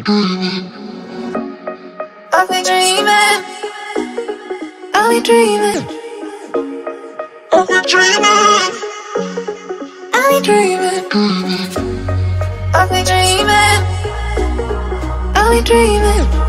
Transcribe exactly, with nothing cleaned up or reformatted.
I'll be dreaming, I'll be dreaming, I'll be dreaming, I'll be dreaming, I'll be dreaming, I'll be dreaming.